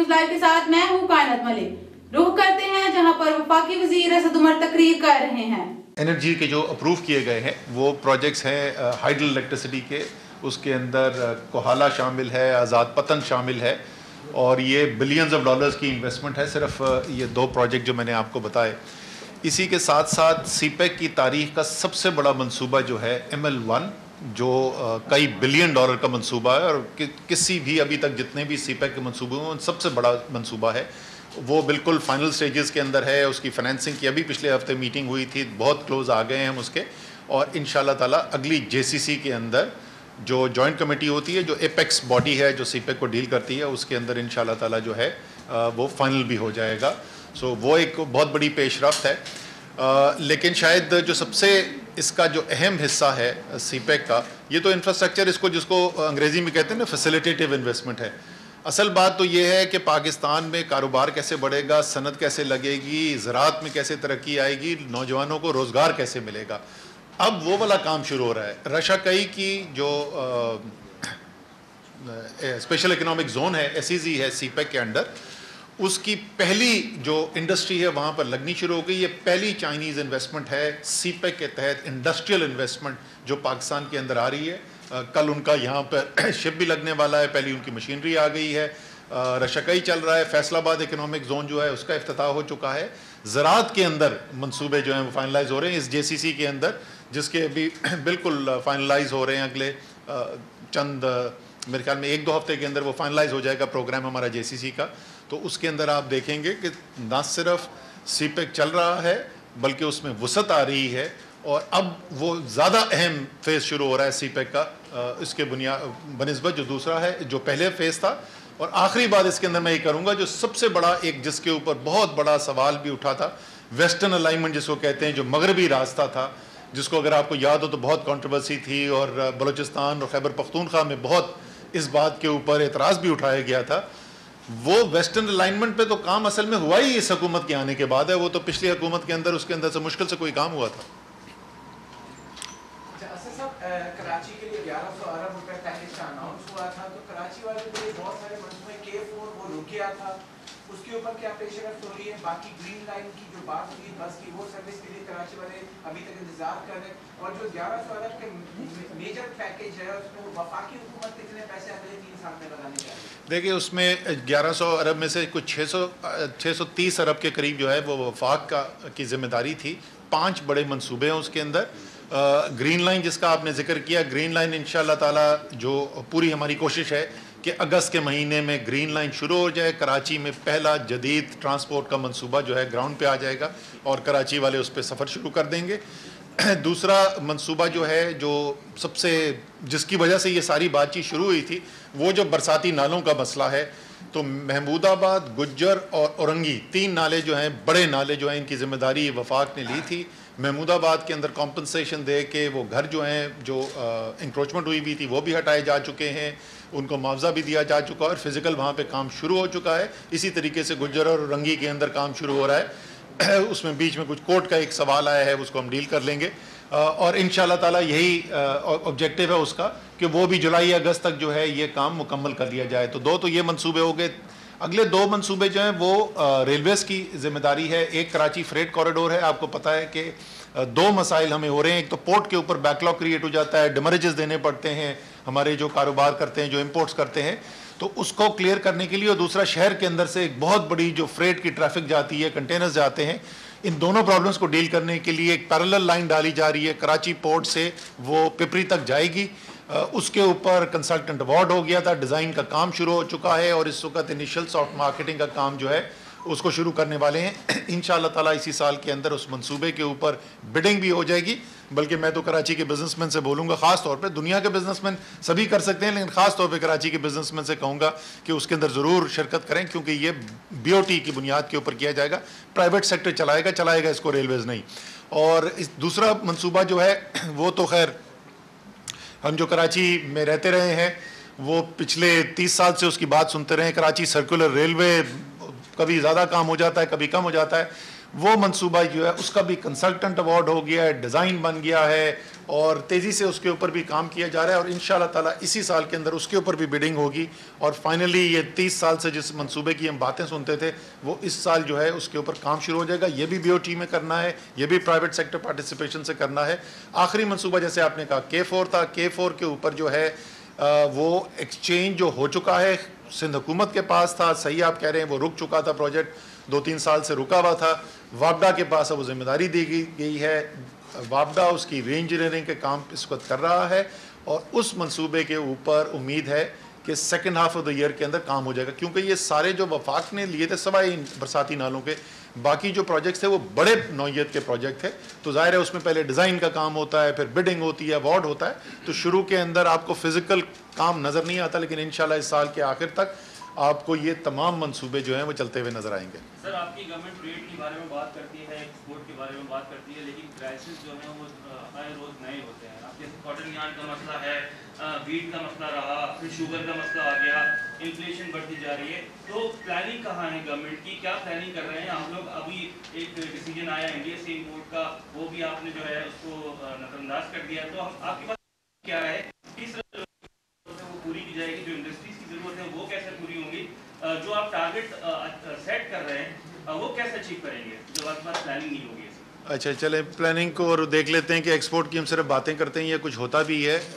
News live کے ساتھ میں ہوں کائنات ملک۔ رخ کرتے ہیں جہاں پر وفاقی وزیر اسد عمر تقریر کر رہے ہیں۔ انرجی کے جو اپروو کیے گئے ہیں وہ پروجیکٹس ہیں ہائیڈل الیکٹریسٹی کے، اس کے اندر کوہالہ شامل ہے، آزاد پتن شامل ہے، اور یہ بلینز آف ڈالرز کی انویسٹمنٹ ہے صرف یہ دو پروجیکٹ جو میں نے آپ کو بتائے۔ اسی کے ساتھ ساتھ سی پیک کی تاریخ کا سب سے بڑا منصوبہ جو ہے ML1 جو کئی بلین ڈالر کا منصوبہ ہے، اور کسی بھی ابھی تک جتنے بھی سی پیک کے منصوبے ہیں ان سب سے بڑا منصوبہ ہے، وہ بالکل فائنل سٹیجز کے اندر ہے۔ اس کی فائنینسنگ کی ابھی پچھلے ہفتے میٹنگ ہوئی تھی، بہت کلوز آ گئے ہیں ہم اس کے، اور انشاءاللہ تعالیٰ اگلی JCC کے اندر جو جوائنٹ کمیٹی ہوتی ہے، جو ایپیکس باڈی ہے جو سی پیک کو ڈیل کرتی ہے، اس کے اندر انشاءاللہ تعالیٰ جو ہے وہ فائنل بھی ہو جائے گا۔ سو وہ ایک بہت بڑی پیش رفت ہے۔ لیکن شاید جو سب سے اس کا جو اہم حصہ ہے سی پیک کا، یہ تو انفراسٹرکچر جس کو انگریزی میں کہتے ہیں نا فیسیلیٹیٹیو انویسٹمنٹ ہے۔ اصل بات تو یہ ہے کہ پاکستان میں کاروبار کیسے بڑھے گا، صنعت کیسے لگے گی، زراعت میں کیسے ترقی آئے گی، نوجوانوں کو روزگار کیسے ملے گا۔ اب وہ والا کام شروع ہو رہا ہے۔ رشا کئی کی جو اسپیشل اکنامک زون ہے SEZ ہے سی پیک کے انڈر، اس کی پہلی جو انڈسٹری ہے وہاں پر لگنی شروع ہو گئی۔ یہ پہلی چائنیز انویسٹمنٹ ہے سی پیک کے تحت، انڈسٹریل انویسٹمنٹ جو پاکستان کے اندر آ رہی ہے۔ کل ان کا یہاں پر شپ بھی لگنے والا ہے، پہلی ان کی مشینری آ گئی ہے، رشکئی چل رہا ہے، فیصل آباد اکنامک زون جو ہے اس کا افتتاح ہو چکا ہے۔ زراعت کے اندر منصوبے جو ہیں وہ فائنلائز ہو رہے ہیں اس JCC کے اندر، جس کے ابھی بالکل فائنلائز ہو رہے ہیں، اگلے چند میرے خیال میں 1-2 ہفتے کے اندر وہ فائنلائز ہو جائے گا پروگرام ہمارا JCC کا۔ تو اس کے اندر آپ دیکھیں گے کہ نہ صرف سی پیک چل رہا ہے بلکہ اس میں وسعت آ رہی ہے، اور اب وہ زیادہ اہم فیز شروع ہو رہا ہے سی پیک کا اس کے بنسبت جو دوسرا ہے جو پہلے فیز تھا۔ اور آخری بات اس کے اندر میں یہ کروں گا، جو سب سے بڑا ایک جس کے اوپر بہت بڑا سوال بھی اٹھا تھا، ویسٹرن الائنمنٹ جس کو کہتے ہیں، جو مغربی راستہ تھا، جس کو اگر آپ کو یاد ہو تو بہت کنٹروورسی تھی، اور بلوچستان اور خیبر پختونخوا میں بہت اس بات کے اوپر اعتراض بھی اٹھایا گیا تھا۔ وہ ویسٹرن الائنمنٹ پہ تو کام اصل میں ہوا ہی اس حکومت کے آنے کے بعد ہے، وہ تو پچھلی حکومت کے اندر اس کے اندر سے مشکل سے کوئی کام ہوا تھا۔ کراچی کے لیے 1100 ارب روپے پیکیج کا اناؤنس ہوا تھا، تو کراچی والے کے لیے بہت سارے منصوبے K4 وہ رک گیا تھا، اس کے اوپر کیا پیش رفت ہو رہی ہے؟ باقی گرین لائن کی جو بات ہوئی بس کی، وہ سروس کے لیے کراچی والے ابھی تک انتظار کر رہے ہیں، اور جو 1100 ارب کے میجر پیکیج ہے اس میں وفاقی حکومت کتنے پیسے اگلے 3 سال میں لگانے جا رہی ہے؟ دیکھیے اس میں 1100 ارب میں سے کچھ 630 ارب کے قریب جو ہے وہ وفاق کی ذمہ داری تھی۔ 5 بڑے منصوبے ہیں اس کے اندر۔ گرین لائن جس کا آپ نے ذکر کیا، گرین لائن انشاءاللہ تعالیٰ جو پوری ہماری کوشش ہے کہ اگست کے مہینے میں گرین لائن شروع ہو جائے، کراچی میں پہلا جدید ٹرانسپورٹ کا منصوبہ جو ہے گراؤنڈ پہ آ جائے گا، اور کراچی والے اس پہ سفر شروع کر دیں گے۔ دوسرا منصوبہ جو ہے، جو سب سے جس کی وجہ سے یہ ساری بات چیت شروع ہوئی تھی، وہ جو برساتی نالوں کا مسئلہ ہے، تو محمود آباد، گجر اور اورنگی 3 نالے جو ہیں، بڑے نالے جو ہیں، ان کی ذمہ داری وفاق نے لی تھی۔ محمود آباد کے اندر کمپنسیشن دے کے وہ گھر جو ہیں جو انکروچمنٹ ہوئی تھی وہ بھی ہٹائے جا چکے ہیں، ان کو معاوضہ بھی دیا جا چکا ہے، اور فزیکل وہاں پہ کام شروع ہو چکا ہے۔ اسی طریقے سے گجر اور اورنگی کے اندر کام شروع ہو رہا ہے۔ اس میں بیچ میں کچھ کورٹ کا ایک سوال آیا ہے، اس کو ہم ڈیل کر لیں گے، اور انشاءاللہ تعالیٰ یہی آبجیکٹیو ہے اس کا کہ وہ بھی جولائی اگست تک جو ہے یہ کام مکمل کر لیا جائے۔ تو یہ منصوبے ہو گئے۔ اگلے 2 منصوبے جو ہیں وہ ریلویز کی ذمہ داری ہے۔ ایک کراچی فریٹ کوریڈور ہے، آپ کو پتہ ہے کہ 2 مسائل ہمیں ہو رہے ہیں۔ ایک تو پورٹ کے اوپر بیک لاگ کریٹ ہو جاتا ہے، ڈیمریجز دینے پڑتے ہیں ہمارے جو کاروبار کرتے ہیں، جو امپورٹس کرتے ہیں، تو اس کو کلیئر کرنے کے لیے، اور دوسرا شہر کے اندر سے ایک بہت بڑی جو فریٹ کی ٹریفک جاتی ہے، کنٹینرز جاتے ہیں، ان دونوں پرابلمس کو ڈیل کرنے کے لیے ایک پیرلل لائن ڈالی جا رہی ہے کراچی پورٹ سے، وہ پپری تک جائے گی۔ اس کے اوپر کنسلٹنٹ ایوارڈ ہو گیا تھا، ڈیزائن کا کام شروع ہو چکا ہے، اور اس وقت انیشل سافٹ مارکیٹنگ کا کام جو ہے اس کو شروع کرنے والے ہیں۔ انشاءاللہ تعالیٰ اسی سال کے اندر اس منصوبے کے اوپر بڈنگ بھی ہو جائے گی۔ بلکہ میں تو کراچی کے بزنس مین سے بولوں گا، خاص طور پہ، دنیا کے بزنس مین سبھی کر سکتے ہیں لیکن خاص طور پہ کراچی کے بزنس مین سے کہوں گا کہ اس کے اندر ضرور شرکت کریں، کیونکہ یہ BOT کی بنیاد کے اوپر کیا جائے گا۔ پرائیویٹ سیکٹر چلائے گا اس کو، ریلویز نہیں۔ اور دوسرا منصوبہ جو ہے وہ تو خیر ہم جو کراچی میں رہتے رہے ہیں وہ پچھلے 30 سال سے اس کی بات سنتے رہے ہیں، کراچی سرکولر ریلوے، کبھی زیادہ کام ہو جاتا ہے کبھی کم ہو جاتا ہے۔ وہ منصوبہ جو ہے اس کا بھی کنسلٹنٹ ایوارڈ ہو گیا ہے، ڈیزائن بن گیا ہے، اور تیزی سے اس کے اوپر بھی کام کیا جا رہا ہے اور انشاءاللہ تعالیٰ اسی سال کے اندر اس کے اوپر بھی بڈنگ ہوگی اور فائنلی یہ 30 سال سے جس منصوبے کی ہم باتیں سنتے تھے وہ اس سال جو ہے اس کے اوپر کام شروع ہو جائے گا. یہ بھی BOT میں کرنا ہے, یہ بھی پرائیویٹ سیکٹر پارٹیسپیشن سے کرنا ہے. آخری منصوبہ جیسے آپ نے کہا K4 تھا, K4 کے اوپر جو ہے وہ ایکسچینج جو ہو چکا ہے سندھ حکومت کے پاس تھا, صحیح آپ کہہ رہے ہیں, وہ رک چکا تھا, پروجیکٹ 2-3 سال سے رکا ہوا تھا. وابڈا کے پاس وہ ذمہ داری دی گئی ہے, وابڈا اس کی ری انجینئرنگ کے کام اس وقت کر رہا ہے اور اس منصوبے کے اوپر امید ہے کہ second half of the year کے اندر کام ہو جائے گا, کیونکہ یہ سارے جو وفاق نے لیے تھے سوائے برساتی نالوں کے, باقی جو پروجیکٹس تھے وہ بڑے نوعیت کے پروجیکٹ تھے. تو ظاہر ہے اس میں پہلے ڈیزائن کا کام ہوتا ہے, پھر بڈنگ ہوتی ہے, اوارڈ ہوتا ہے, تو شروع کے اندر آپ کو فزیکل کام نظر نہیں آتا, لیکن انشاءاللہ اس سال کے آخر تک آپ کو یہ تمام منصوبے جو ہیں وہ چلتے ہوئے نظر آئیں گے. سر آپ کی گورنمنٹ ٹریڈ کے بارے میں بات کرتی ہے, ایکسپورٹ کے بارے میں بات کرتی ہے, لیکن کرائسس جو ہیں وہ ہر روز نئے ہوتے ہیں. آپ جیسے کاٹن یارن کا مسئلہ ہے, ویٹ کا مسئلہ رہا, پھر شوگر کا مسئلہ آ گیا, انفلیشن بڑھتی جا رہی ہے. تو پلاننگ کہاں ہے گورنمنٹ کی, کیا پلاننگ کر رہے ہیں آپ لوگ؟ ابھی ایک ڈیسیجن آیا انڈیا سے امپورٹ کا, وہ بھی آپ نے جو ہے اس کو نظر انداز کر دیا. تو آپ کے پاس کیا ہے, کس وہ پوری کی جائے گی, جو انڈسٹریز کی ضرورت ہے وہ کیسے پوری ہوں گی, جو آپ ٹارگٹ سیٹ کر رہے ہیں وہ کیسے اچیو کریں گے جب آپ کے پاس پلاننگ نہیں ہوگی؟ اچھا چلیں پلاننگ کو اور دیکھ لیتے ہیں کہ ایکسپورٹ کی ہم صرف باتیں کرتے ہیں, یہ کچھ ہوتا بھی ہے.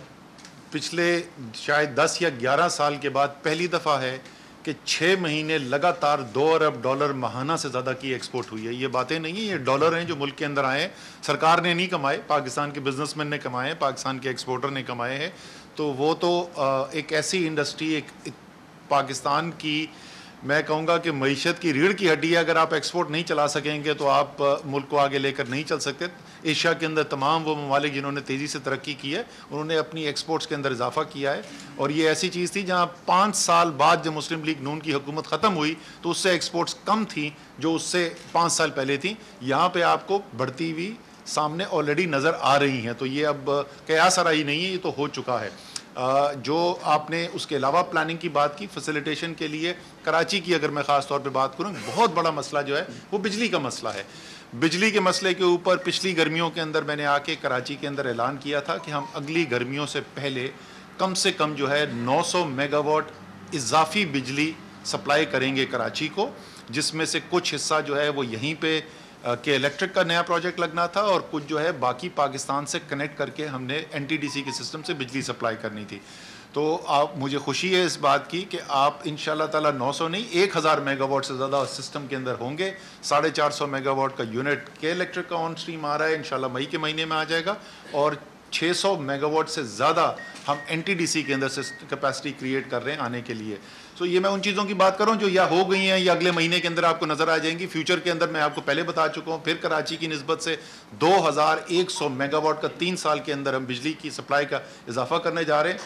پچھلے شاید 10 یا 11 سال کے بعد پہلی دفعہ ہے کہ 6 مہینے لگاتار $2 ارب ماہانہ سے زیادہ کی ایکسپورٹ ہوئی ہے. یہ باتیں نہیں ہیں, یہ ڈالر ہیں جو ملک کے اندر آئے ہیں, سرکار نے نہیں کمائے, پاکستان کے بزنس مین نے کمائے ہیں, پاکستان کے ایکسپورٹر نے کمائے ہیں. تو وہ تو ایک ایسی انڈسٹری, ایک پاکستان کی میں کہوں گا کہ معیشت کی ریڑھ کی ہڈی ہے. اگر آپ ایکسپورٹ نہیں چلا سکیں گے تو آپ ملک کو آگے لے کر نہیں چل سکتے. ایشیا کے اندر تمام وہ ممالک جنہوں نے تیزی سے ترقی کی ہے انہوں نے اپنی ایکسپورٹس کے اندر اضافہ کیا ہے, اور یہ ایسی چیز تھی جہاں 5 سال بعد جب مسلم لیگ نون کی حکومت ختم ہوئی تو اس سے ایکسپورٹس کم تھیں جو اس سے 5 سال پہلے تھیں. یہاں پہ آپ کو بڑھتی ہوئی سامنے آلریڈی نظر آ رہی ہیں. تو یہ اب قیاس آرائی نہیں ہے, یہ تو ہو چکا ہے. جو آپ نے اس کے علاوہ پلاننگ کی بات کی فیسیلیٹیشن کے لیے, کراچی کی اگر میں خاص طور پہ بات کروں, بہت بڑا مسئلہ جو ہے وہ بجلی کا مسئلہ ہے. بجلی کے مسئلے کے اوپر پچھلی گرمیوں کے اندر میں نے آ کے کراچی کے اندر اعلان کیا تھا کہ ہم اگلی گرمیوں سے پہلے کم سے کم جو ہے 900 میگا واٹ اضافی بجلی سپلائی کریں گے کراچی کو, جس میں سے کچھ حصہ جو ہے وہ یہیں پہ کہ الیکٹرک کا نیا پروجیکٹ لگنا تھا اور کچھ جو ہے باقی پاکستان سے کنیکٹ کر کے ہم نے NTDC کے سسٹم سے بجلی سپلائی کرنی تھی. تو آپ مجھے خوشی ہے اس بات کی کہ آپ انشاءاللہ تعالیٰ 900 نہیں 1000 میگا واٹ سے زیادہ سسٹم کے اندر ہوں گے. 450 میگا واٹ کا یونٹ کے الیکٹرک کا آن سٹریم آ رہا ہے, انشاءاللہ مئی کے مہینے میں آ جائے گا, اور 600 میگا واٹ سے زیادہ ہم NTDC کے اندر سے کیپیسٹی کریٹ کر رہے ہیں آنے کے لیے. سو یہ میں ان چیزوں کی بات کروں جو یا ہو گئی ہیں یا اگلے مہینے کے اندر آپ کو نظر آ جائیں گی. فیوچر کے اندر میں آپ کو پہلے بتا چکا ہوں, پھر کراچی کی نسبت سے 2100 میگا واٹ کا 3 سال کے اندر ہم بجلی کی سپلائی کا اضافہ کرنے جا رہے ہیں.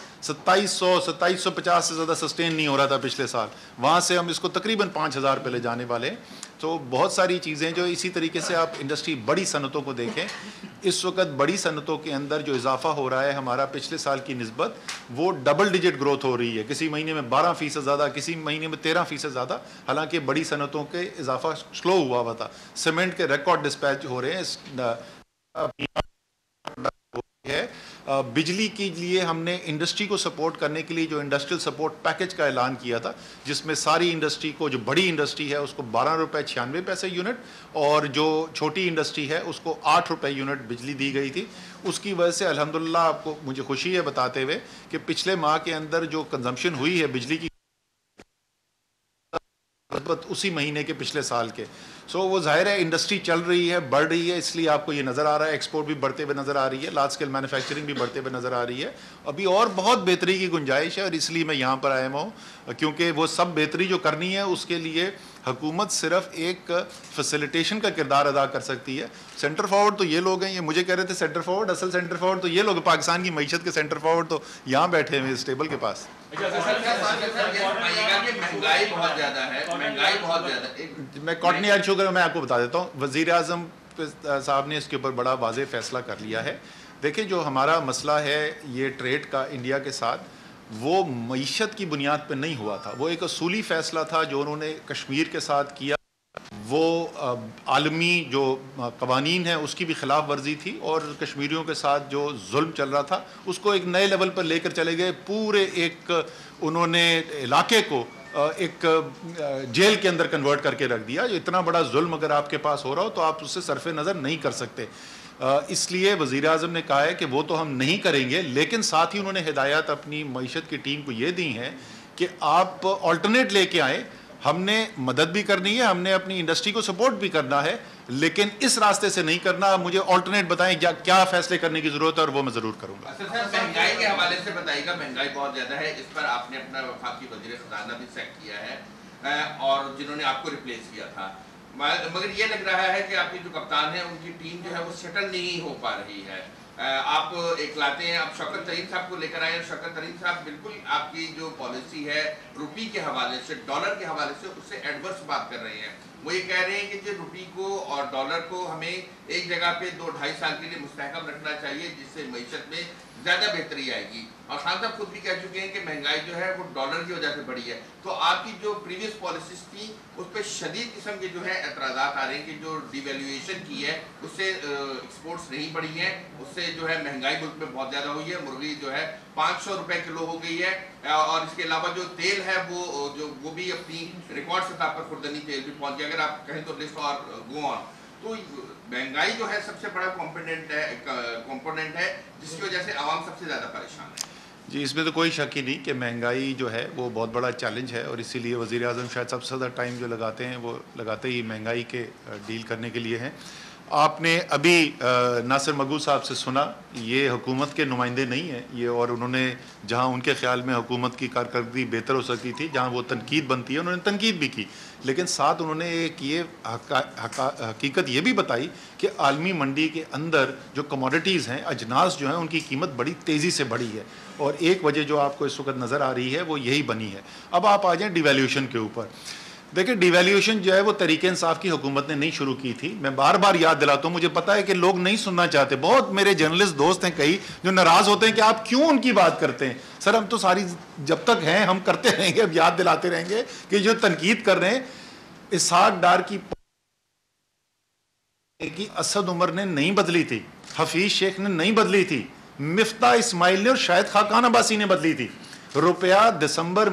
2750 سے زیادہ سسٹین نہیں ہو رہا تھا پچھلے سال, وہاں سے ہم اس کو تقریباً 5000 پہ لے جانے والے ہیں. تو بہت ساری چیزیں جو اسی طریقے سے آپ انڈسٹری بڑی صنعتوں کو دیکھیں, اس وقت بڑی صنعتوں کے اندر جو اضافہ ہو رہا ہے ہمارا پچھلے سال کی نسبت وہ ڈبل ڈیجٹ گروتھ ہو رہی ہے. کسی مہینے میں 12% زیادہ, کسی مہینے میں 13% زیادہ, حالانکہ بڑی صنعتوں کے اضافہ سلو ہوا تھا. سیمنٹ کے ریکارڈ ڈسپیچ ہو رہے ہیں. بجلی کے لیے ہم نے انڈسٹری کو سپورٹ کرنے کے لیے جو انڈسٹریل سپورٹ پیکج کا اعلان کیا تھا, جس میں ساری انڈسٹری کو, جو بڑی انڈسٹری ہے اس کو ₹12.96 یونٹ, اور جو چھوٹی انڈسٹری ہے اس کو ₹8 یونٹ بجلی دی گئی تھی. اس کی وجہ سے الحمدللہ آپ کو مجھے خوشی ہے بتاتے ہوئے کہ پچھلے ماہ کے اندر جو کنزمپشن ہوئی ہے بجلی کی اسی مہینے کے پچھلے سال کے. سو وہ ظاہر ہے انڈسٹری چل رہی ہے, بڑھ رہی ہے, اس لیے آپ کو یہ نظر آ رہا ہے. ایکسپورٹ بھی بڑھتے ہوئے نظر آ رہی ہے, لارج اسکیل مینوفیکچرنگ بھی بڑھتے ہوئے نظر آ رہی ہے. ابھی اور بہت بہتری کی گنجائش ہے, اور اس لیے میں یہاں پر آیا ہوں, کیونکہ وہ سب بہتری جو کرنی ہے اس کے لیے حکومت صرف ایک فیسیلیٹیشن کا کردار ادا کر سکتی ہے. سینٹر فارورڈ تو یہ لوگ ہیں, یہ مجھے کہہ رہے تھے سینٹر فارورڈ, اصل سینٹر فارورڈ تو یہ لوگ, پاکستان کی معیشت کے سینٹر فارورڈ تو یہاں بیٹھے ہوئے اس ٹیبل کے پاس. میں کاٹن یارن شوگر میں آپ کو بتا دیتا ہوں, وزیر اعظم صاحب نے اس کے اوپر بڑا واضح فیصلہ کر لیا ہے. دیکھیں جو ہمارا مسئلہ ہے یہ ٹریڈ کا انڈیا کے ساتھ, وہ معیشت کی بنیاد پہ نہیں ہوا تھا, وہ ایک اصولی فیصلہ تھا جو انہوں نے کشمیر کے ساتھ کیا. وہ عالمی جو قوانین ہیں اس کی بھی خلاف ورزی تھی، اور کشمیریوں کے ساتھ جو ظلم چل رہا تھا اس کو ایک نئے لیول پر لے کر چلے گئے. پورے ایک انہوں نے علاقے کو ایک جیل کے اندر کنورٹ کر کے رکھ دیا. اتنا بڑا ظلم اگر آپ کے پاس ہو رہا ہو تو آپ اس سے صرف نظر نہیں کر سکتے. اس لیے وزیر اعظم نے کہا ہے کہ وہ تو ہم نہیں کریں گے، لیکن ساتھ ہی انہوں نے ہدایات اپنی معیشت کی ٹیم کو یہ دی ہیں کہ آپ آلٹرنیٹ لے کے آئیں. ہم نے مدد بھی کرنی ہے، ہم نے اپنی انڈسٹری کو سپورٹ بھی کرنا ہے، لیکن اس راستے سے نہیں کرنا. مجھے آلٹرنیٹ بتائیں کیا فیصلے کرنے کی ضرورت ہے، اور وہ میں ضرور کروں گا. مہنگائی کے حوالے سے بتائیے گا. مہنگائی بہت زیادہ ہے، اس پر آپ نے اپنا وفاقی وزیر خزانہ بھی سیٹ کیا ہے، اور جنہوں نے آپ کو ریپلیس کیا تھا، مگر یہ لگ رہا ہے کہ آپ کی جو کپتان ہے ان کی ٹیم جو ہے وہ سیٹل نہیں ہو پا رہی ہے. آپ ایک لاتے ہیں، آپ شوکت ترین صاحب کو لے کر آئے ہیں. شوکت ترین صاحب بالکل آپ کی جو پالیسی ہے روپی کے حوالے سے، ڈالر کے حوالے سے، اس سے ایڈورس بات کر رہے ہیں. وہ یہ کہہ رہے ہیں کہ جو روپی کو اور ڈالر کو ہمیں ایک جگہ پہ 2-2.5 سال کے لیے مستحکم رکھنا چاہیے، جس سے معیشت میں زیادہ بہتری آئے گی. اور خان صاحب خود بھی کہہ چکے ہیں کہ مہنگائی جو ہے وہ ڈالر کی وجہ سے بڑھی ہے. تو آپ کی جو پریویس پالیسیز تھی اس پہ شدید قسم کے جو ہے اعتراضات آ رہے ہیں کہ جو ڈی ویلیویشن کی ہے اس سے ایکسپورٹس نہیں بڑھی ہیں، اس سے جو ہے مہنگائی ملک میں بہت زیادہ ہوئی ہے. مرغی جو ہے 500 روپے کلو ہو گئی ہے، اور اس کے علاوہ جو تیل ہے وہ بھی اپنی ریکارڈ سطح پر خوردنی تیل بھی پہنچ گیا. اگر آپ کہیں تو لسٹ اور گو آن. تو مہنگائی جو ہے سب سے بڑا کمپوننٹ ہے جس کی وجہ سے عوام سب سے زیادہ پریشان ہے. جی، اس میں تو کوئی شک ہی نہیں کہ مہنگائی جو ہے وہ بہت بڑا چیلنج ہے، اور اسی لیے وزیر اعظم شاید سب سے زیادہ ٹائم جو لگاتے ہیں وہ لگاتے ہی مہنگائی کے ڈیل کرنے کے لیے ہیں. آپ نے ابھی ناصر مگو صاحب سے سنا، یہ حکومت کے نمائندے نہیں ہیں یہ، اور انہوں نے جہاں ان کے خیال میں حکومت کی کارکردگی بہتر ہو سکتی تھی، جہاں وہ تنقید بنتی ہے، انہوں نے تنقید بھی کی، لیکن ساتھ انہوں نے ایک یہ حقیقت یہ بھی بتائی کہ عالمی منڈی کے اندر جو کموڈیٹیز ہیں، اجناس جو ہیں، ان کی قیمت بڑی تیزی سے بڑھی ہے، اور ایک وجہ جو آپ کو اس وقت نظر آ رہی ہے وہ یہی بنی ہے. اب آپ آ جائیں ڈی ویلیویشن کے اوپر. دیکھیں، ڈی ویلیویشن جو ہے وہ تحریک انصاف کی حکومت نے نہیں شروع کی تھی. میں بار بار یاد دلاتا ہوں، مجھے پتا ہے کہ لوگ نہیں سننا چاہتے. بہت میرے جرنلسٹ دوست ہیں کئی جو ناراض ہوتے ہیں کہ آپ کیوں ان کی بات کرتے ہیں. سر، ہم تو ساری جب تک ہیں ہم کرتے رہیں گے، اب یاد دلاتے رہیں گے کہ جو تنقید کر رہے ہیں اسحاق ڈار کی اسد عمر نے نہیں بدلی تھی، حفیظ شیخ نے نہیں بدلی تھی، مفتاح اسماعیل نے اور شاہد خاقان عباسی نے بدلی تھی. روپیہ دسمبر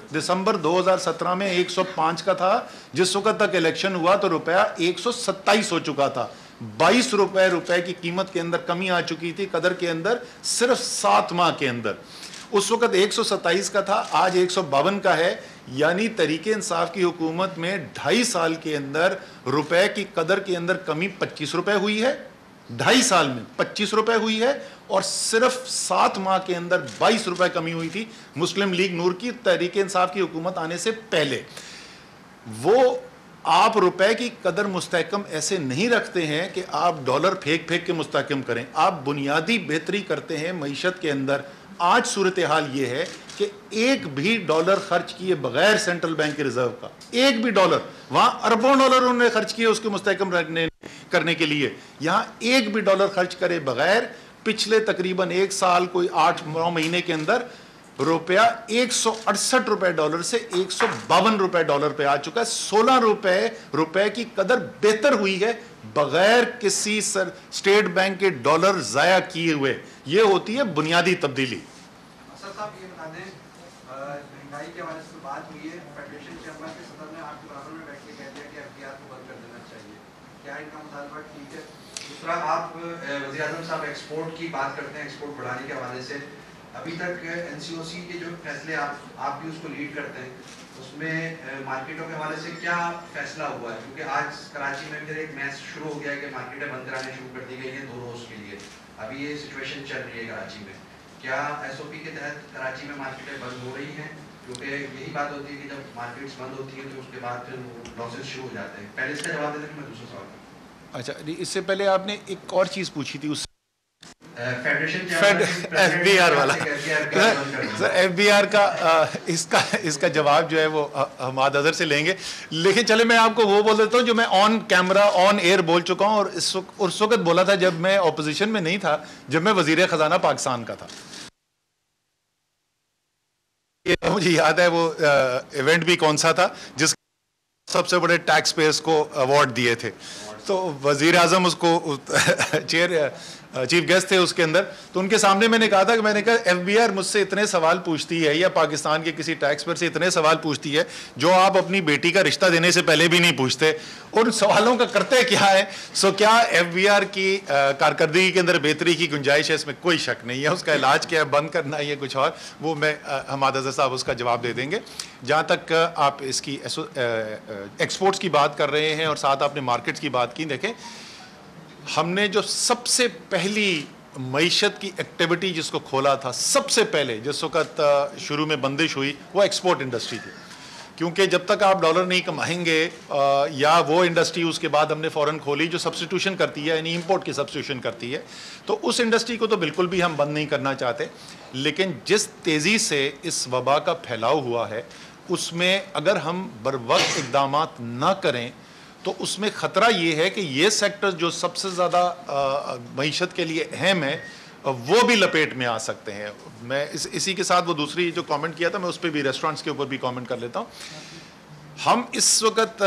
2017 میں 105 کا تھا، جس وقت تک الیکشن ہوا تو روپیہ 127 ہو چکا تھا. 22 روپے کی قیمت کے اندر کمی آ چکی تھی، قدر کے اندر صرف 7 ماہ کے اندر. اس وقت 127 کا تھا، آج 152 کا ہے. یعنی تحریک انصاف کی حکومت میں 2.5 سال کے اندر روپے کی قدر کے اندر کمی 25 روپے ہوئی ہے. 2.5 سال میں 25 روپے ہوئی ہے، اور صرف 7 ماہ کے اندر 22 روپے کمی ہوئی تھی مسلم لیگ نور کی تحریک انصاف کی حکومت آنے سے پہلے. وہ آپ روپے کی قدر مستحکم ایسے نہیں رکھتے ہیں کہ آپ ڈالر پھینک کے مستحکم کریں، آپ بنیادی بہتری کرتے ہیں معیشت کے اندر. آج صورتحال یہ ہے کہ ایک بھی ڈالر خرچ کیے بغیر سینٹرل بینک کے ریزرو کا، ایک بھی ڈالر، وہاں اربوں ڈالر انہوں نے خرچ کیے اس کے مستحکم کرنے کے لیے، یہاں ایک بھی ڈالر خرچ کرے بغیر پچھلے تقریباً 1 سال کوئی 8-9 مہینے کے اندر روپیہ 168 روپے ڈالر سے 152 روپے ڈالر پہ آ چکا ہے. 16 روپے کی قدر بہتر ہوئی ہے بغیر کسی اسٹیٹ بینک کے ڈالر ضائع کیے ہوئے. یہ ہوتی ہے بنیادی تبدیلی. اسد صاحب یہ بتا دیں، مہنگائی کے حوالے سے بات ہوئی ہے، فیڈریشن چیمبر کے صدر نے آپ کے برابر میں بیٹھ کے کہہ دیا کہ FDR کو بند کر دینا چاہیے. کیا ان کا مطالبہ ٹھیک ہے؟ دوسرا، آپ وزیر اعظم صاحب ایکسپورٹ کی بات کرتے ہیں، ایکسپورٹ بڑھانے کے حوالے سے ابھی تک NCOC کے جو فیصلے آپ بھی اس کو لیڈ کرتے ہیں، اس میں مارکیٹوں کے حوالے سے کیا فیصلہ ہوا ہے؟ کیونکہ آج کراچی میں پھر ایک میچ شروع ہو گیا ہے کہ مارکیٹیں بند کرانے شروع کر دی گئی ہیں 2 روز کے لیے. ابھی یہ سچویشن چل رہی ہے کراچی میں، کیا SOP کے تحت کراچی میں مارکیٹیں بند ہو رہی ہیں؟ کیونکہ یہی بات ہوتی ہے کہ جب مارکیٹس بند ہوتی ہیں تو اس کے بعد پھر لاسز شروع ہو جاتے ہیں. پہلے اس کا جواب دے دیں کہ میں دوسرا سوال کروں. اچھا، اس سے پہلے آپ نے ایک اور چیز پوچھی تھی، اس FBR والا FBR کا اس کا جواب جو ہے وہ حماد اظہر سے لیں گے. لیکن چلے میں آپ کو وہ بول دیتا ہوں جو میں آن کیمرہ آن ایئر بول چکا ہوں، اور اس وقت بولا تھا جب میں اپوزیشن میں نہیں تھا، جب میں وزیر خزانہ پاکستان کا تھا. مجھے یاد ہے وہ ایونٹ بھی کون سا تھا جس सबसे बड़े टैक्स पेयर्स को अवार्ड दिए थे, तो वजीर आजम उसको चीफ गेस्ट थे उसके अंदर, तो उनके सामने मैंने कहा था कि मैंने कहा FBI मुझसे इतने सवाल पूछती है या पाकिस्तान के किसी टैक्स पेयर से इतने सवाल पूछती है जो आप अपनी बेटी का रिश्ता देने से पहले भी नहीं पूछते, उन सवालों का करते क्या है। सो क्या FBR की कारकर्दगी के अंदर बेहतरी की गुंजाइश है, इसमें कोई शक नहीं है। उसका इलाज क्या है, बंद करना है या कुछ और, वो मैं हमाद अज़हर साहब उसका जवाब दे देंगे। जहाँ तक आप इसकी एक्सपोर्ट्स की बात कर रहे हैं और साथ आपने मार्केट्स की बात की, देखें हमने जो सबसे पहली मईशत की एक्टिविटी जिसको खोला था सबसे पहले जिस वक्त शुरू में बंदिश हुई, वो एक्सपोर्ट इंडस्ट्री थी, क्योंकि जब तक आप डॉलर नहीं कमाएंगे या वो इंडस्ट्री उसके बाद हमने फ़ौरन खोली जो सब्स्टिट्यूशन करती है, यानी इंपोर्ट की सब्स्टिट्यूशन करती है, तो उस इंडस्ट्री को तो बिल्कुल भी हम बंद नहीं करना चाहते। लेकिन जिस तेज़ी से इस वबा का फैलाव हुआ है उसमें अगर हम बरवक्त इक़दामात ना करें तो उसमें ख़तरा ये है कि ये सेक्टर जो सबसे ज़्यादा मईशत के लिए अहम है वो भी लपेट में आ सकते हैं। मैं इसी के साथ वो दूसरी जो कमेंट किया था मैं उस पर भी, रेस्टोरेंट्स के ऊपर भी कमेंट कर लेता हूँ। हम इस वक्त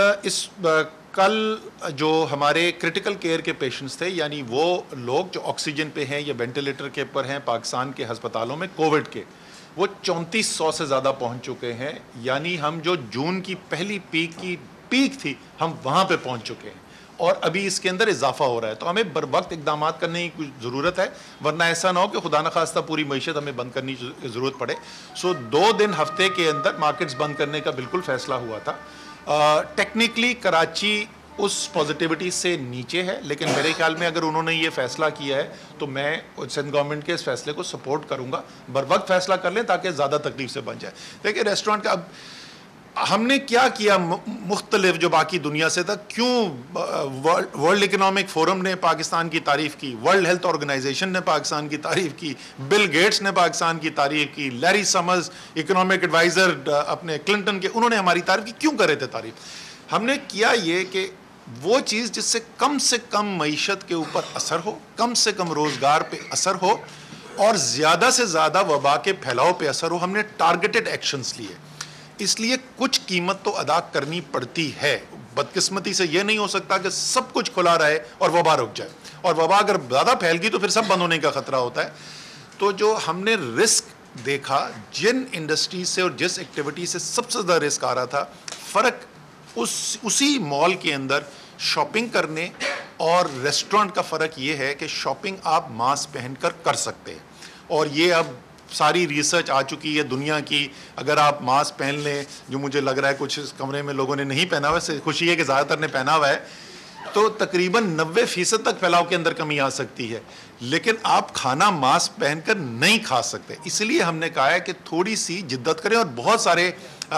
कल जो हमारे क्रिटिकल केयर के पेशेंट्स थे, यानी वो लोग जो ऑक्सीजन पे हैं या वेंटिलेटर के ऊपर हैं पाकिस्तान के अस्पतालों में कोविड के, वो 3400 से ज़्यादा पहुँच चुके हैं। यानी हम जो जून की पहली पीक थी हम वहाँ पे पहुँच चुके हैं और अभी इसके अंदर इजाफा हो रहा है। तो हमें बर वक्त इक़दाम करने की कुछ ज़रूरत है, वरना ऐसा ना हो कि खुदा न खास्ता पूरी मईशत हमें बंद करने की ज़रूरत पड़े। सो 2 दिन हफ्ते के अंदर मार्केट्स बंद करने का बिल्कुल फ़ैसला हुआ था। टेक्निकली कराची उस पॉजिटिविटी से नीचे है, लेकिन मेरे ख्याल में अगर उन्होंने ये फ़ैसला किया है तो मैं सिंध गवर्नमेंट के इस फैसले को सपोर्ट करूँगा। बर वक्त फ़ैसला कर लें ताकि ज़्यादा तकलीफ से बच जाए। देखिए रेस्टोरेंट का अब हमने क्या किया मुख्तलिफ जो बाकी दुनिया से था, क्यों वर्ल्ड इकोनॉमिक फोरम ने पाकिस्तान की तारीफ की, वर्ल्ड हेल्थ ऑर्गेनाइजेशन ने पाकिस्तान की तारीफ की, बिल गेट्स ने पाकिस्तान की तारीफ की, लैरी समर्स इकोनॉमिक एडवाइज़र अपने क्लिंटन के, उन्होंने हमारी तारीफ की। क्यों करे थे तारीफ? हमने किया ये कि वो चीज़ जिससे कम मईशत के ऊपर असर हो, कम से कम रोज़गार पे असर हो और ज़्यादा से ज़्यादा वबा के फैलाव पे असर हो, हमने टारगेटेड एक्शंस लिए। इसलिए कुछ कीमत तो अदा करनी पड़ती है। बदकिस्मती से ये नहीं हो सकता कि सब कुछ खुला रहे और वबा रुक जाए, और वबा अगर ज़्यादा फैल गई तो फिर सब बंद होने का ख़तरा होता है। तो जो हमने रिस्क देखा, जिन इंडस्ट्री से और जिस एक्टिविटी से सबसे ज़्यादा रिस्क आ रहा था, फ़र्क उसी मॉल के अंदर शॉपिंग करने और रेस्टोरेंट का फ़र्क ये है कि शॉपिंग आप मास्क पहनकर कर सकते हैं, और ये अब सारी रिसर्च आ चुकी है दुनिया की। अगर आप मास्क पहन लें, जो मुझे लग रहा है कुछ इस कमरे में लोगों ने नहीं पहना हुआ है, खुशी है कि ज़्यादातर ने पहना हुआ है, तो तकरीबन 90% तक फैलाव के अंदर कमी आ सकती है। लेकिन आप खाना मास्क पहनकर नहीं खा सकते, इसलिए हमने कहा है कि थोड़ी सी जिद्दत करें। और बहुत सारे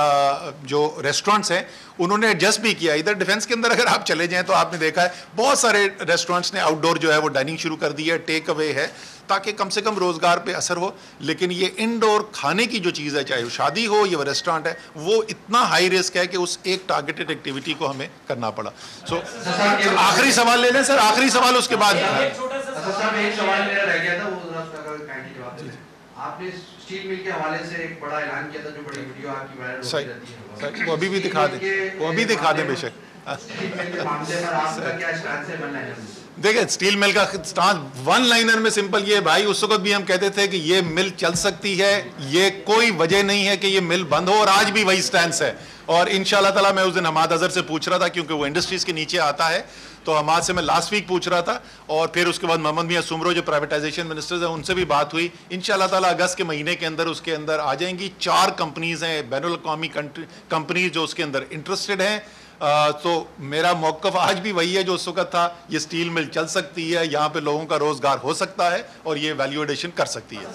जो रेस्टोरेंट्स हैं उन्होंने एडजस्ट भी किया। इधर डिफेंस के अंदर अगर आप चले जाएं तो आपने देखा है बहुत सारे रेस्टोरेंट्स ने आउटडोर जो है वो डाइनिंग शुरू कर दी है, टेक अवे है, ताकि कम से कम रोज़गार पे असर हो। लेकिन ये इनडोर खाने की जो चीज़ है, चाहे वो शादी हो या वो रेस्टोरेंट है, वो इतना हाई रिस्क है कि उस एक टारगेटेड एक्टिविटी को हमें करना पड़ा। सो आखिरी सवाल ले लें सर, आखिरी सवाल उसके बाद। एक सवाल मेरा रह गया था, वो जवाब दीजिए। आपने स्टील मिल के हवाले से एक बड़ा ऐलान किया था, जो बड़ी वीडियो आपकी वायरल हो रही है, वो अभी भी दिखा दें, वो अभी दिखा दें बेशक। स्टील मिल के मामले पर आपका क्या स्टैंड है? बनना है देखिए स्टील मिल का स्टांस वन लाइनर में सिंपल ये भाई, उस वक्त भी हम कहते थे कि ये मिल चल सकती है, ये कोई वजह नहीं है कि ये मिल बंद हो, और आज भी वही स्टैंस है। और इंशाल्लाह ताला मैं उस दिन हमाद अजहर से पूछ रहा था, क्योंकि वो इंडस्ट्रीज के नीचे आता है, तो हमाद से मैं लास्ट वीक पूछ रहा था, और फिर उसके बाद मोहम्मद मियां सुमरो जो प्राइवेटाइजेशन मिनिस्टर्स हैं उनसे भी बात हुई। इंशाल्लाह ताला अगस्त के महीने के अंदर उसके अंदर आ जाएंगी। 4 कंपनीज हैं बैनुल अक़वामी कंपनीज जो उसके अंदर इंटरेस्टेड हैं। तो मेरा मौक़िफ़ आज भी वही है जो उस वक्त था, ये स्टील मिल चल सकती है, यहाँ पे लोगों का रोज़गार हो सकता है और ये वैल्यू एडिशन कर सकती है।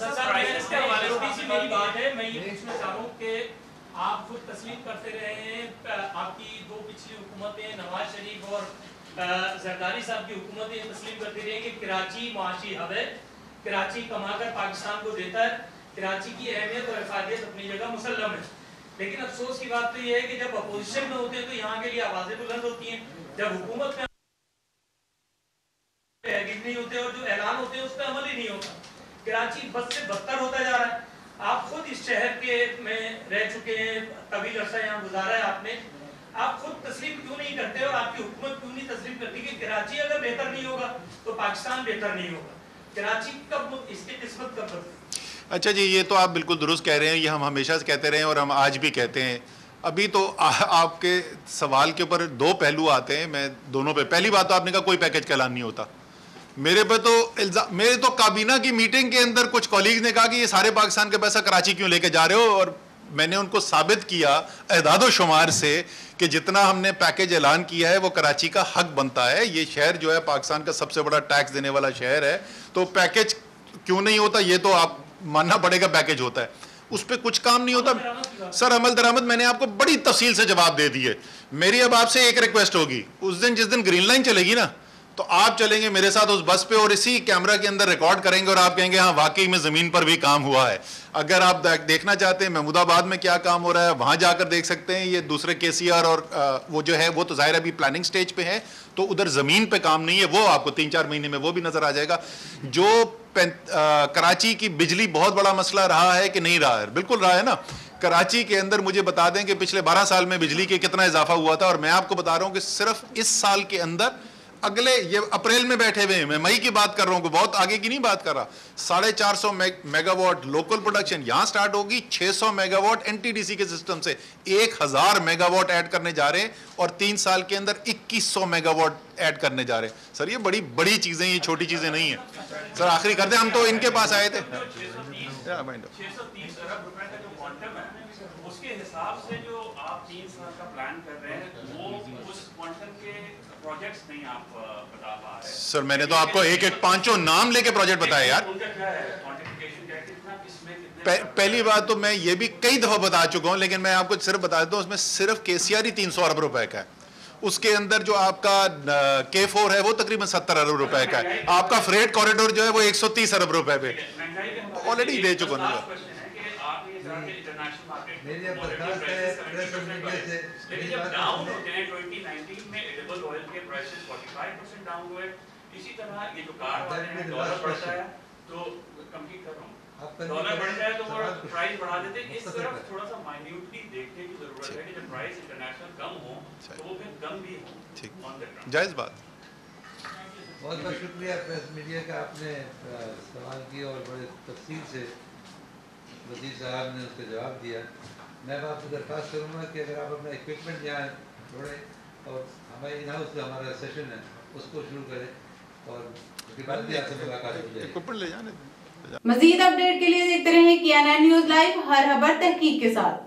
आप खुद तस्लीम करते रहे हैं, आपकी 2 पिछली हुकूमतें, नवाज शरीफ और जरदारी साहब की हुकूमतें तस्लीम करती रही कि कराची मुआशी हब है, कराची कमाकर पाकिस्तान को देता है, कराची की अहमियत और इफादियत अपनी जगह मुसल्लम है। लेकिन अफसोस की बात तो ये है कि जब अपोजिशन में होते हैं तो यहाँ के लिए आवाजें बुलंद होती हैं, जब हुकूमत में नहीं होते और जो ऐलान होते हैं उस पर अमल ही नहीं होता। कराची बद से बदतर होता जा रहा है। आप खुद इस शहर के में रह चुके हैं, तवील अरसा यहाँ गुजारा है आपने। आप खुद तस्लीम क्यों नहीं करते और आपकी हुकूमत क्यों नहीं तस्लीम करती कि कराची अगर बेहतर नहीं होगा तो पाकिस्तान बेहतर नहीं होगा? कराची कब इसकी किस्मत कब बदलेगी? अच्छा जी, ये तो आप बिल्कुल दुरुस्त कह रहे हैं, ये हम हमेशा से कहते रहे हैं और हम आज भी कहते हैं। अभी तो आपके सवाल के ऊपर दो पहलू आते हैं, मैं दोनों पे। पहली बात तो आपने कहा कोई पैकेज का ऐलान नहीं होता। मेरे तो काबीना की मीटिंग के अंदर कुछ कॉलीग ने कहा कि ये सारे पाकिस्तान का पैसा कराची क्यों लेके जा रहे हो, और मैंने उनको साबित किया एदादो शुमार से कि जितना हमने पैकेज ऐलान किया है वो कराची का हक बनता है। ये शहर जो है पाकिस्तान का सबसे बड़ा टैक्स देने वाला शहर है, तो पैकेज क्यों नहीं होता ये तो आप मानना पड़ेगा, पैकेज होता है, उस पर कुछ काम नहीं होता। सर अमल दरामद मैंने आपको बड़ी तफसील से जवाब दे दिए। मेरी अब आपसे एक रिक्वेस्ट होगी, उस दिन जिस दिन ग्रीन लाइन चलेगी ना, तो आप चलेंगे मेरे साथ उस बस पे और इसी कैमरा के अंदर रिकॉर्ड करेंगे और आप कहेंगे हाँ वाकई में ज़मीन पर भी काम हुआ है। अगर आप देखना चाहते हैं महमूदाबाद में क्या काम हो रहा है, वहाँ जाकर देख सकते हैं। ये दूसरे KCR और वो जो है वो तो ज़ाहिर अभी प्लानिंग स्टेज पे है, तो उधर ज़मीन पे काम नहीं है, वो आपको 3-4 महीने में वो भी नज़र आ जाएगा। जो कराची की बिजली बहुत बड़ा मसला रहा है कि नहीं रहा है, बिल्कुल रहा है ना। कराची के अंदर मुझे बता दें कि पिछले 12 साल में बिजली के कितना इजाफा हुआ था, और मैं आपको बता रहा हूँ कि सिर्फ इस साल के अंदर, अगले ये अप्रैल में बैठे हुए हैं, मैं मई की बात कर रहा हूँ, बहुत आगे की नहीं बात कर रहा, 450 मेगावाट लोकल प्रोडक्शन यहाँ स्टार्ट होगी, 600 मेगावाट NTDC के सिस्टम से 1000 मेगावाट ऐड करने जा रहे हैं, और 3 साल के अंदर 2100 मेगावाट ऐड करने जा रहे हैं। सर ये बड़ी बड़ी चीजें, ये छोटी चीजें नहीं है। सर आखिरी कर दें, हम तो इनके पास आए थे। 630 अरब रुपए का जो क्वांटम है, उसके हिसाब से जो आप 3 साल का प्लान कर रहे हैं, वो उस क्वांटम के प्रोजेक्ट्स नहीं आप बता पा रहे। सर मैंने तो आपको एक 5 नाम लेके प्रोजेक्ट बताया यार। उनका क्या है क्वांटिफिकेशन, क्या कितना, किसमें कितने? पहली बात तो मैं ये भी कई दफा बता चुका हूं, लेकिन मैं आपको सिर्फ बता देता हूं, उसमें सिर्फ KCR ही 300 अरब रुपए का है। उसके अंदर जो आपका K4 है वो तकरीबन 70 अरब रुपए का है। आपका फ्रेट कॉरिडोर जो है वो 130 अरब रुपए पे ऑलरेडी दे चुका हूं। लेकिन जब डाउन होते हैं 2019 में एडिबल ऑयल के प्राइसेस 45% डाउन हुए। इसी तरह ये जो कार वाले हैं, डॉलर बढ़ता है तो कम्पीट कर रहा हूँ, डॉलर बढ़ता है तो वो प्राइस बढ़ा देते हैं। इस तरफ थोड़ा सा माइन्यूटली देखने की जरूरत है कि जब प्राइस इंटरनेशनल कम हो तो वो फिर कम भी हो। ठीक, जायज बात। बहुत बहुत शुक्रिया प्रेस मीडिया का, आपने सवाल किया और बड़े तफसील से वज़ीर साहब ने उसका जवाब दिया। मैं आपसे दरख्वास्त करूँगा कि अगर आप अपना इक्विपमेंट यहाँ छोड़ें और हमारे इन हाउस जो हमारा सेशन है उसको शुरू करें, और उसके बाद भी आपसे मुलाकात हो जाएगी। इक्विपमेंट ले जाने। मजीद अपडेट के लिए देखते रहें KNN न्यूज़ लाइव, हर खबर तहकीक के साथ।